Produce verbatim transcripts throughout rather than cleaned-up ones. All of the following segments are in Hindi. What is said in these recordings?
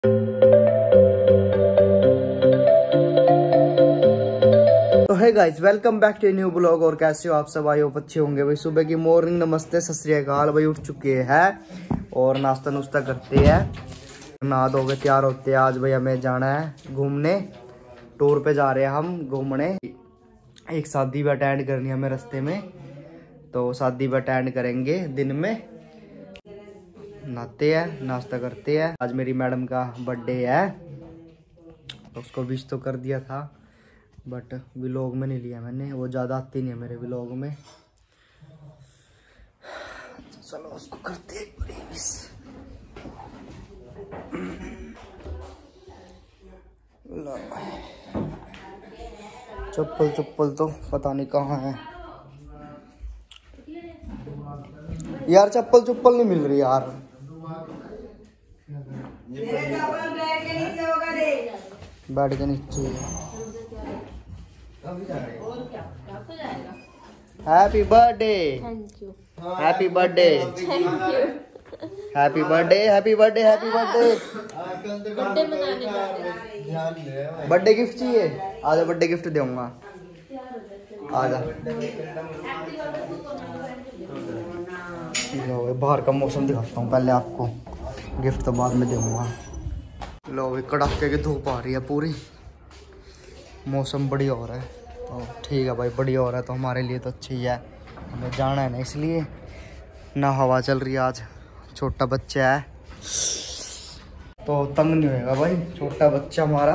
तो है guys, welcome back to new blog. और कैसे हो आप सब? आई होप अच्छे होंगे भाई। सुबह की मॉर्निंग, नमस्ते, सत श्री अकाल भाई। उठ चुके हैं और नाश्ता नुश्ता करते हैं, नहा धो के तैयार होते हैं। आज भाई हमें जाना है घूमने, टूर पे जा रहे हैं हम घूमने। एक शादी भी अटेंड करनी है हमें रास्ते में, तो शादी भी अटेंड करेंगे दिन में। नहाते हैं, नाश्ता करते हैं। आज मेरी मैडम का बर्थडे है, तो उसको विश तो कर दिया था, बट व्लॉग में नहीं लिया मैंने। वो ज़्यादा आती नहीं है मेरे व्लॉग में। चलो उसको करते हैं बड़ी विश। चप्पल चप्पल तो पता नहीं कहाँ है यार। चप्पल चप्पल नहीं मिल रही यार। बेड के नीचे। Happy birthday, happy birthday, happy birthday, happy birthday, happy birthday. Birthday gift चाहिए? आजा बर्थडे गिफ्ट दूंगा, आजा। लो बाहर का मौसम दिखाता हूँ पहले आपको, गिफ्ट तो बाद में दूंगा। लो भाई कड़ाके की धूप आ रही है पूरी, मौसम बढ़िया हो रहा है। तो ठीक है भाई, बढ़िया हो रहा है तो हमारे लिए तो अच्छी ही है। हमें जाना है ना, इसलिए ना हवा चल रही है। आज छोटा बच्चा है तो तंग नहीं होएगा भाई, छोटा बच्चा हमारा।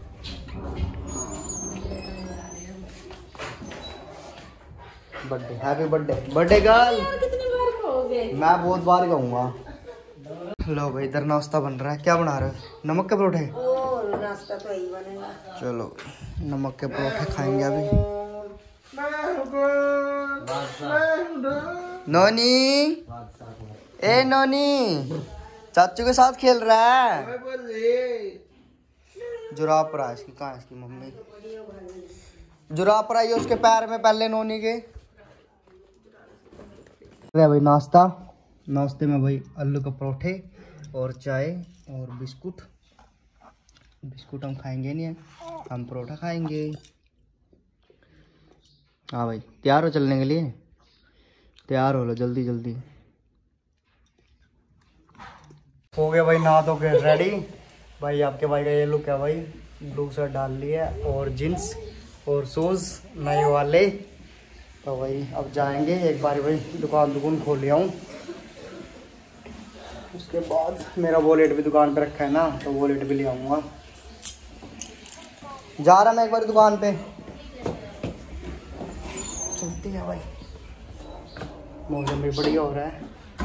Birthday, happy birthday, birthday girl. मैं बहुत बार कहूँगा। लो भाई इधर नाश्ता बन रहा है। क्या बना रहे हो? नमक के परोठे? नाश्ता तो यही बनेगा। चलो नमक के परोठे खाएंगे अभी। नोनी, ए नोनी, चाचू के साथ खेल रहा है। जुराब पर है इसकी। कहाँ है इसकी मम्मी? जुराब पर आई है उसके पैर में पहले नोनी के। भाई नाश्ता, नाश्ते में भाई आलू के परोठे और चाय और बिस्कुट। बिस्कुट हम खाएंगे नहीं, हम परोठा खाएंगे। हाँ भाई तैयार हो चलने के लिए? तैयार हो लो जल्दी जल्दी। हो गया भाई नहा धो के रेडी। भाई आपके भाई का ये लुक है भाई, ब्लू शर्ट डाल लिया और जींस और शूज नए वाले। तो भाई अब जाएंगे एक बार भाई, दुकान दुकान खोल लिया हूँ। उसके बाद मेरा वॉलेट भी दुकान पे रखा है ना, तो वॉलेट भी ले आऊँगा। जा रहा मैं एक बार दुकान पे, चलती है भाई। मौसम भी बढ़िया हो रहा है।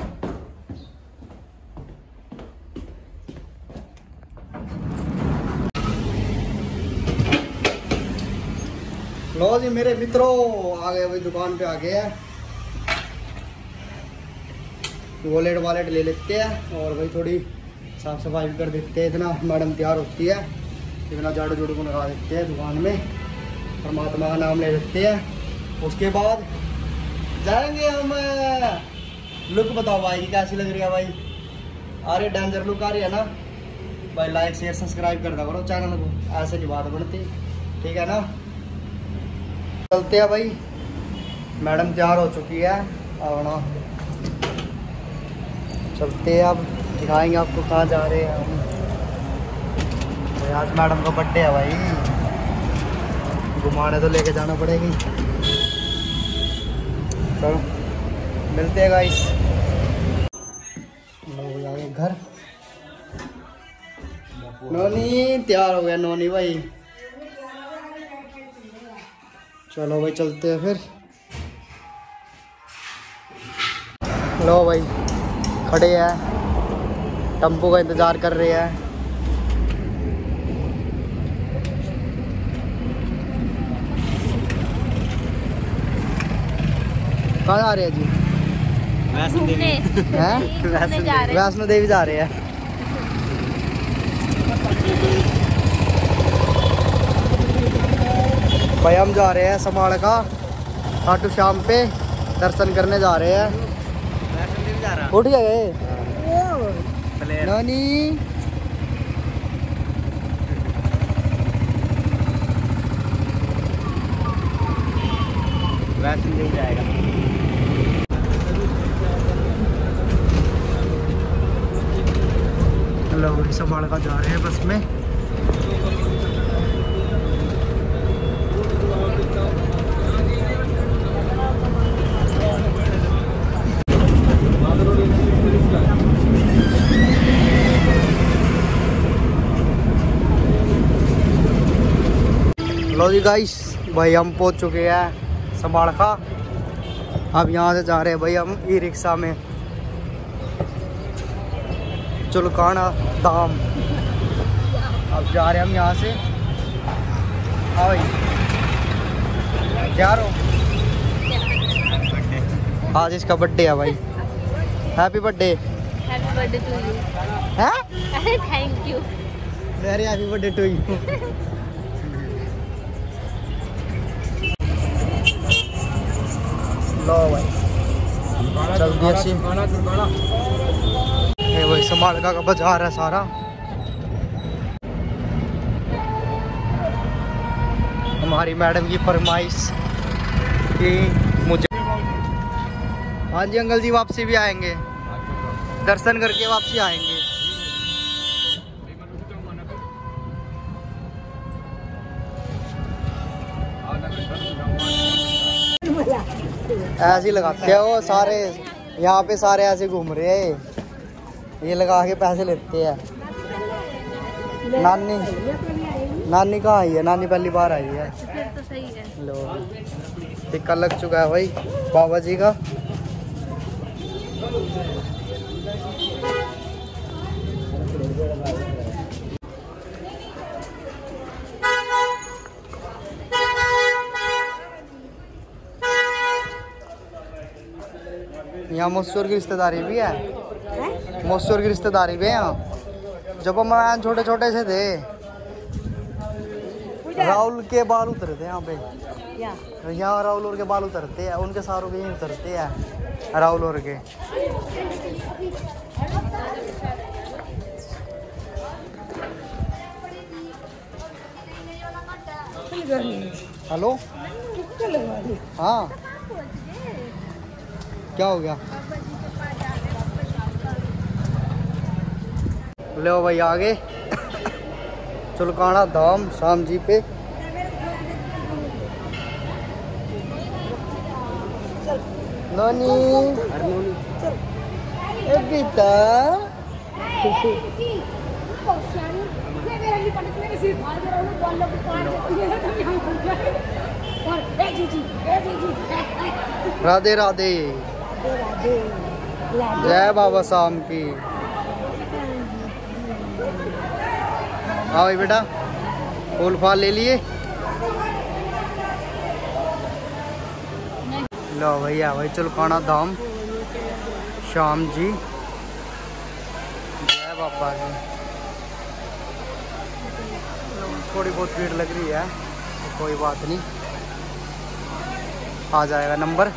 लो जी मेरे मित्रों आ गए भाई, दुकान पे आ गए हैं। वॉलेट वालेट ले लेते हैं और भाई थोड़ी साफ सफाई भी कर देते हैं। इतना मैडम तैयार होती है, इतना झाड़ू झाड़ू को लगा देते हैं दुकान में, परमात्मा का नाम ले लेते हैं। उसके बाद जाएंगे हम। लुक बताओ भाई कैसी लग रही है भाई? अरे डेंजर लुक आ रही है ना भाई। लाइक शेयर सब्सक्राइब कर दो करो चैनल को, ऐसे की बात बनती, ठीक है ना। चलते हैं भाई, मैडम तैयार हो चुकी है और ना चलते हैं। अब दिखाएंगे आपको कहाँ जा रहे हैं हम। तो आज मैडम का बर्थडे है भाई, घुमाने तो लेके जाना पड़ेगी। चलो मिलते हैं गाइस। लोग आ गए घर। नोनी तैयार हो गया नोनी भाई। चलो भाई चलते हैं फिर। लो भाई खड़े हैं, टेम्पो का इंतज़ार कर रहे हैं। कहाँ जा रहे हैं जी? वैष्णो देवी हैं? वैष्णो देवी जा रहे हैं। भाई हम जा रहे हैं समाड़ का खाटू श्याम पे दर्शन करने जा रहे हैं। उठ गए नानी, मिल जाएगा। लोग संभाल का जा रहे हैं बस में। लो जी गाइस, भाई हम पहुंच चुके हैं संभालखा। अब यहाँ से जा रहे हैं भाई हम ई रिक्शा में चुलकाना धाम। अब जा रहे हैं हम यहाँ से। हाँ भाई तैयार हो? आज इसका बर्थडे है भाई। Happy birthday. Happy birthday to you. हैं? अरे thank you. Very happy birthday to you. लो भाई जल्दी अच्छी। ये वही संभालका का बाजार है सारा। हमारी मैडम की फरमाइश कि मुझे, हाँ जी अंकल जी वापसी भी आएंगे, दर्शन करके वापसी आएंगे। ऐसे ही लगाते हैं वो सारे, यहाँ पे सारे ऐसे घूम रहे हैं, ये लगा के पैसे लेते हैं। नानी नानी कहाँ आई है? नानी पहली बार आई है। तो सही है। लो टिक्का लग चुका है भाई बाबा जी का। यहाँ मसूर की रिश्तेदारी भी है। मसूर की रिश्तेदारी भी है यहाँ। जब हम छोटे छोटे से थे, राहुल के बाल उतरे थे यहाँ पे। यहाँ राहुल और के बाल उतरते हैं, उनके सारों के यहीं उतरते हैं राहुल और के। हेलो हाँ क्या हो गया? लो भाई आगे चुलकाना धाम शाम जी पे। नानी ए बेटा राधे राधे। जय बाबा शाम की। हाँ भाई बेटा फूल फाल ले लिए। लो भैया भाई चुलकाना धाम शाम जी। जय बाबा की। थोड़ी बहुत भीड़ लग रही है, कोई बात नहीं, आ जाएगा नंबर।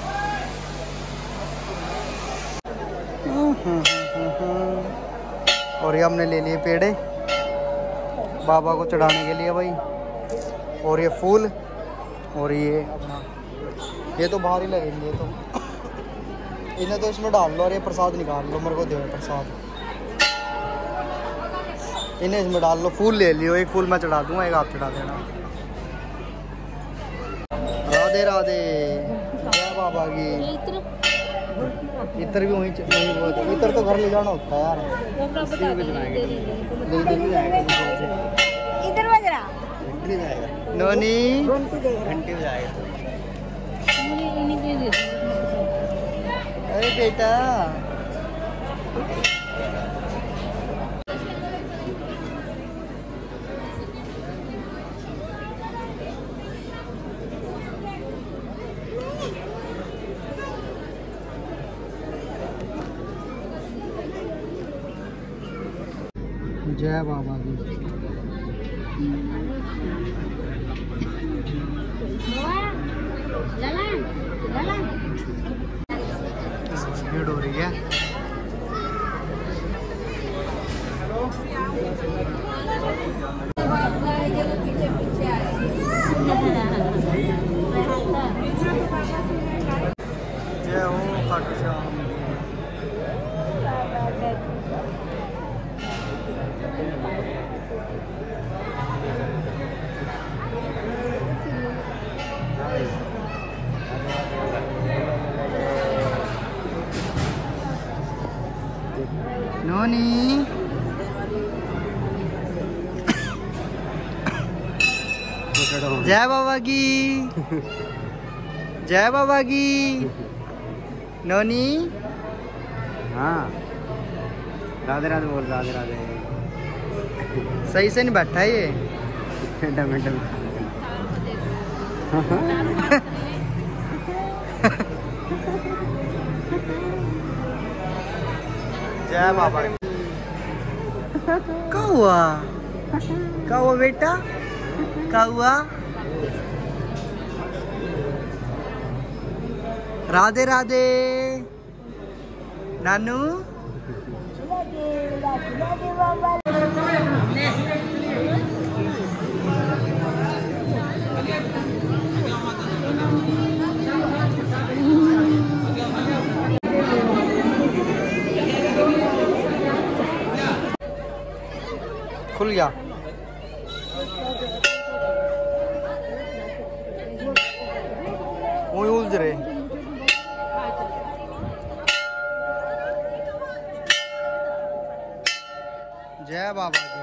और ये हमने ले लिए पेड़े बाबा को चढ़ाने के लिए भाई, और ये फूल, और ये अपना ये तो बाहर ही लगेंगे, तो इन्हें तो इसमें डाल लो और ये प्रसाद निकाल लो, मेरे को दो प्रसाद, इन्हें इसमें डाल लो। फूल ले लियो, एक फूल मैं चढ़ा दूंगा, एक आप चढ़ा देना। राधे राधे। जय बाबा की। इतर भी वहीं वहीं इतर तो घर ले जाना होता है यार। इधर बज रहा नोनी घंटी बजाएगा। अरे बेटा जय बाबा की। भीड़ हो रही है। पीछे पीछे नोनी जय बाबा की, जय बाबा की। नोनी हाँ राधे राधे बोल, राधे राधे। सही से नहीं बैठा है ये। मिनट मिनट जय बाबा। क्या हुआ, क्या हुआ बेटा, क्या हुआ? राधे राधे नानू। खुल गया। वो उलझ रहे। जय बाबा जी।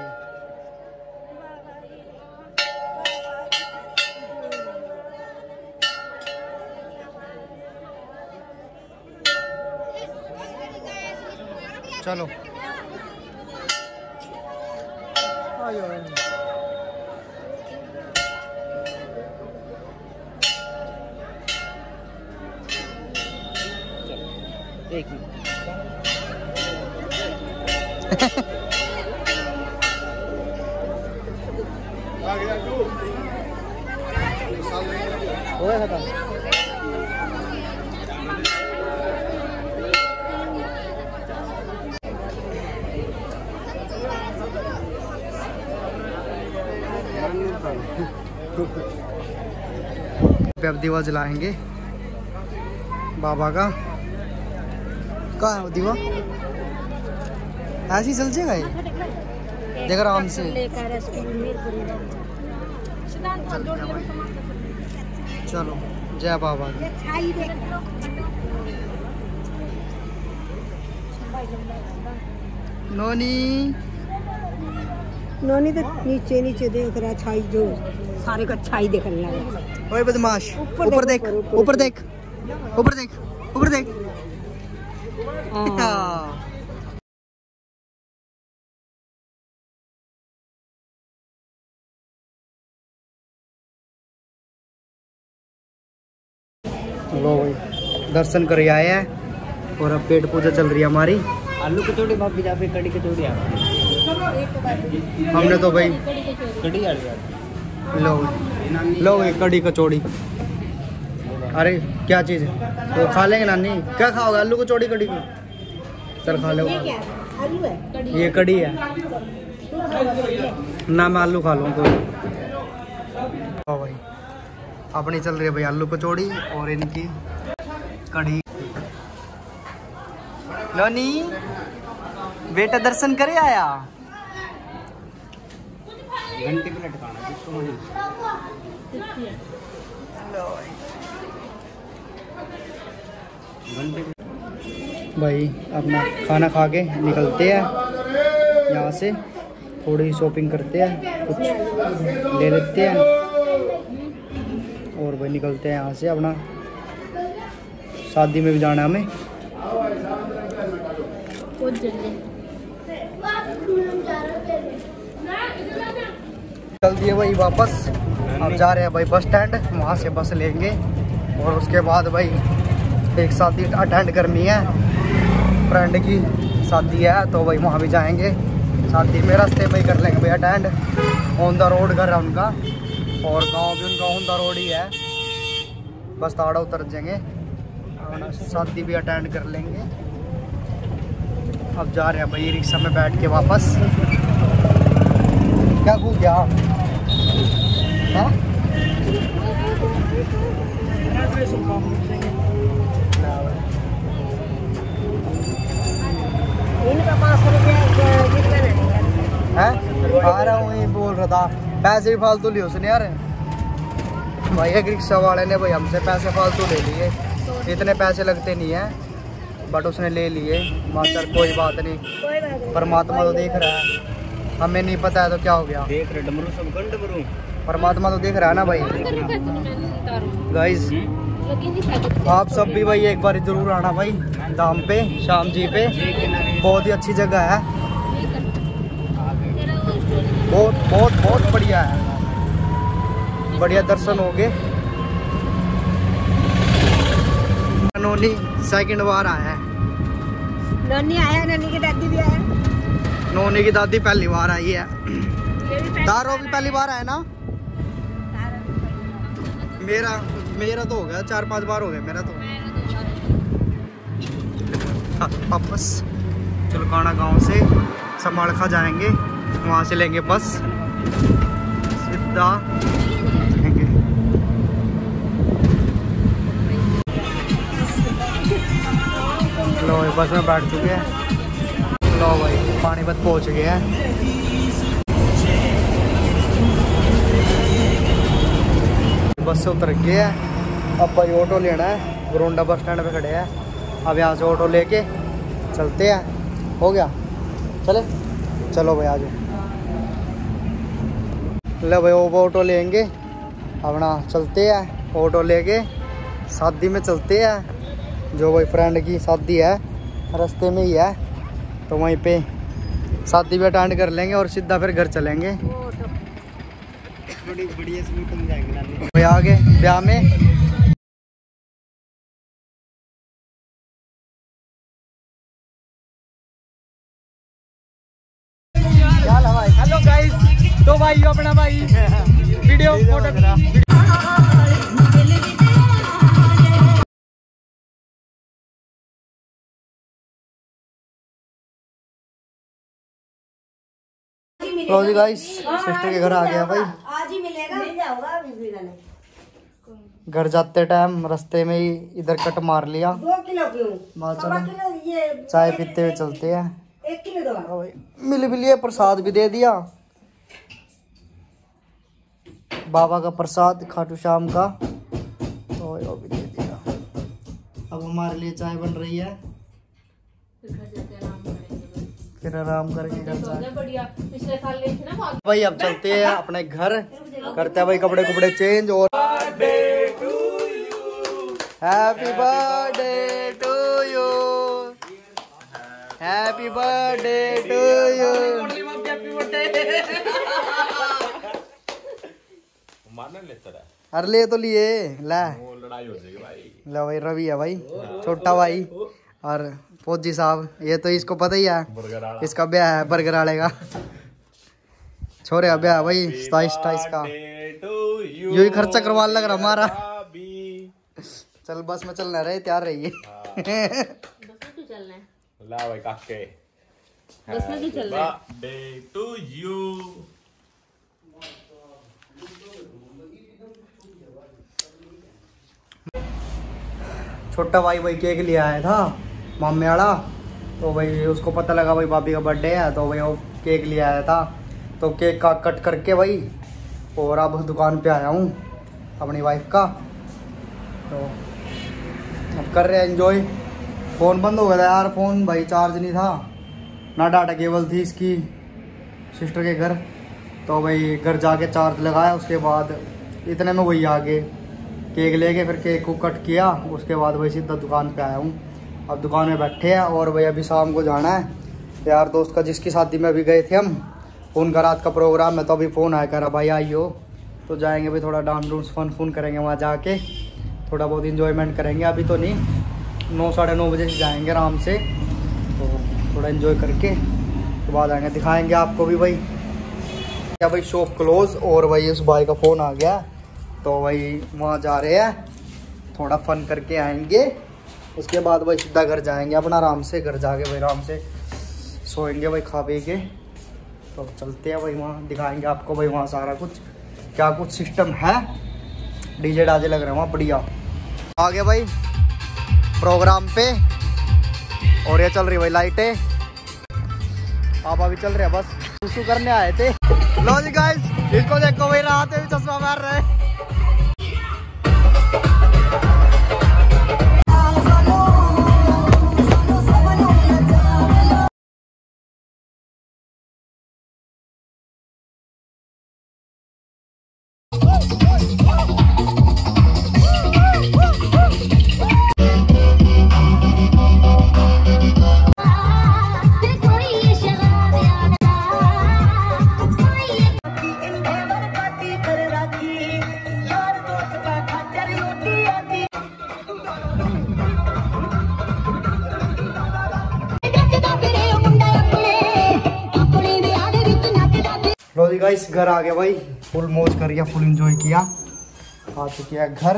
चलो आयो। एक ही हो गया खत्म। अब दीवा जलाएंगे बाबा का। कहाँ है वो दीवा? ऐसे ही चल जाएगा ये, देख आराम से। चलो जय बाबा की। नोनी नोनी तो नीचे नीचे देख रहा, छाई जो सारे का छाई देखने लगा। ओए बदमाश, ऊपर देख, ऊपर देख, ऊपर देख, ऊपर देख। लो भाई दर्शन कर आए हैं और अब पेट पूजा चल रही है हमारी। आलू कचौड़ी भाभी जा पे कड़ी कचौड़ी आ हमने तो भाई कड़ी आ लो लो भाई कड़ी कचौड़ी। अरे क्या चीज़ है वो खा लेंगे नानी? क्या खाओगे? आलू कचौड़ी कड़ी को? चल खा लो। ये कड़ी है ना, मैं आलू खा लूँ तो। भाई अपनी चल रही है भाई आलू कचौड़ी और इनकी कड़ी। नोनी बेटा दर्शन करे आया। घंटे प्लेट खाना जिसको मर्जी। भाई अपना खाना खा के निकलते हैं यहाँ से, थोड़ी शॉपिंग करते हैं, कुछ ले लेते हैं और भाई निकलते हैं यहाँ से। अपना शादी में भी जाना है हमें। चल दिए भाई वापस। अब जा रहे हैं भाई बस स्टैंड, वहाँ से बस लेंगे और उसके बाद भाई एक शादी अटेंड करनी है, फ्रेंड की शादी है तो भाई वहाँ भी जाएंगे। शादी में रास्ते में ही कर लेंगे भाई अटेंड। ऑन द रोड घर है उनका और गांव भी उनका ऑन द रोड ही है, बस ताड़ा उतर जाएंगे, शादी भी अटेंड कर लेंगे। अब जा रहे हैं भाई रिक्शा में बैठ के वापस। क्या हो गया है? इनका पास रुपया जितना नहीं है आ रहा हूँ, ये बोल रहा था पैसे भी फालतू लिए उसने यार। भाई एक रिक्शा वाले ने भाई हमसे पैसे फालतू ले लिए, इतने पैसे लगते नहीं है बट उसने ले लिए। मास्टर कोई बात नहीं, परमात्मा तो देख रहा है, हमें नहीं पता है तो क्या हो गया। देख रहे डमरू सब गंड डमरू, परमात्मा तो देख रहा है ना भाई। गाइस आप सब भी भाई एक बार जरूर आना भाई धाम पे, श्याम जी पे, बहुत ही अच्छी जगह है, बहुत बहुत बहुत बढ़िया है, बढ़िया दर्शन हो गए। नोनी सेकंड बार आया है, नोनी आया, नोनी की दादी भी आया। नोनी की दादी पहली बार आई है, तारो भी पहली बार आया ना। मेरा मेरा तो हो गया चार पांच बार हो गया मेरा तो। वापस चुलकाना गांव से समालखा जाएंगे, वहां से लेंगे बस सीधा। लो बस में बैठ चुके हैं, लो भाई पानीपत पहुंच गए हैं। बस से उतर गए हैं, अब भाई ऑटो लेना है, गोरोंडा बस स्टैंड पे खड़े हैं। अब यहाँ से ऑटो लेके चलते हैं, हो गया चले, चलो भाई आ जाओ। ले भाई वो ऑटो लेंगे अपना, चलते हैं ऑटो लेके, शादी में चलते हैं। जो भाई फ्रेंड की शादी है रास्ते में ही है, तो वहीं पे शादी भी अटेंड कर लेंगे और सीधा फिर घर चलेंगे। बड़ी बढ़िया से निकल जाएंगे नानी भाई आगे ब्याह में। हेलो गाइस, तो भाई अपना भाई वीडियो फोटो लो जी गाइस, सिस्टर के घर आ गया भाई। आज ही मिलेगा, मिल जाऊंगा। घर जाते टाइम रास्ते में ही इधर कट मार लिया। दो किलो क्यों? माँ सवा चलो किलो ये चाय पीते हुए चलते हैं। एक किलो दो। भाई मिल भी लिए, प्रसाद भी दे दिया, बाबा का प्रसाद खाटू श्याम का, तो वो भी दे दिया। अब हमारे लिए चाय बन रही है, फिर आराम करके घर जाए भाई। अब चलते हैं अपने घर, करते हैं भाई कपड़े कपड़े चेंज। और happy birthday to you, happy birthday to you. अरे ले तो लिए, ला लड़ाई हो जाएगी भाई। ला भाई रवि है भाई छोटा भाई, और फौजी साहब, ये तो इसको पता ही है, इसका ब्याह है बर्गर वाले का, छोरे का ब्याह भाई सताईस अट्ठाईस का। यू ही खर्चा करवा लग रहा हमारा। चल बस में चलना रहे, तैयार रहिए। ला भाई काके, बस में क्यों चल रहा है? Birthday to you. छोटा भाई भाई केक ले आया था मामे वाला, तो भाई उसको पता लगा भाई भाभी का बर्थडे है, तो भाई वो केक ले आया था, तो केक का कट करके भाई, और अब दुकान पे आया हूँ अपनी वाइफ का, तो अब कर रहे हैं एंजॉय। फ़ोन बंद हो गया था यार, फ़ोन भाई चार्ज नहीं था, ना डाटा केबल थी इसकी सिस्टर के घर, तो भाई घर जाके चार्ज लगाया, उसके बाद इतने में वही आ गए, केक लेके फिर केक को कट किया, उसके बाद भाई सीधा दुकान पे आया हूँ। अब दुकान में बैठे हैं, और भाई अभी शाम को जाना है यार दोस्त का, जिसकी शादी में अभी गए थे हम, उनका रात का प्रोग्राम है, तो अभी फ़ोन आया करा भाई आइयो, तो जाएंगे भाई थोड़ा डांस डूंस फन फन करेंगे वहाँ जाके, थोड़ा बहुत इंजॉयमेंट करेंगे। अभी तो नहीं, नौ साढ़े नौ बजे से जाएंगे आराम से, तो थोड़ा इन्जॉय करके तो बाद आएंगे, दिखाएँगे आपको भी भाई। क्या भाई शॉप क्लोज, और भाई उस भाई का फ़ोन आ गया, तो भाई वहाँ जा रहे हैं, थोड़ा फन करके आएंगे, उसके बाद भाई सीधा घर जाएंगे अपना आराम से, घर जाके भाई आराम से सोएंगे भाई खा पी के, तो चलते हैं भाई वहाँ, दिखाएंगे आपको भाई वहाँ सारा कुछ क्या कुछ सिस्टम है, डीजे डाजे लग रहे हैं वहाँ बढ़िया। आ गए भाई प्रोग्राम पे, और ये चल रही भाई लाइटें, आप अभी चल रहे हैं बस। सुसु करने आए थे। लो जी गाइस, इसको देखो भाई रात में चश्मा मार रहे हैं। लो जी गाइस, घर आ गया भाई। फुल मौज कर गया, फुल एंजॉय किया। आ चुकी है घर,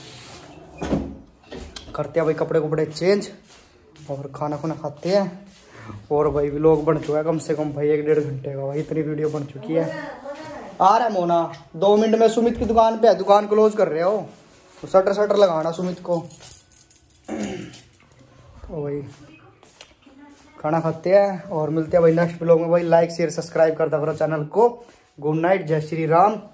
करते हैं भाई कपड़े कपड़े चेंज और खाना खुना खाते हैं। और भाई व्लॉग बन चुका है कम से कम भाई एक डेढ़ घंटे का, भाई इतनी वीडियो बन चुकी है। आ रहा है मोना, दो मिनट में सुमित की दुकान पे है, दुकान क्लोज कर रहे हो तो शटर शटर लगाना सुमित को। तो भाई खाना खाते हैं और मिलते हैं भाई नेक्स्ट व्लॉग में। भाई लाइक शेयर सब्सक्राइब करता करो चैनल को। गुड नाइट, जय श्री राम।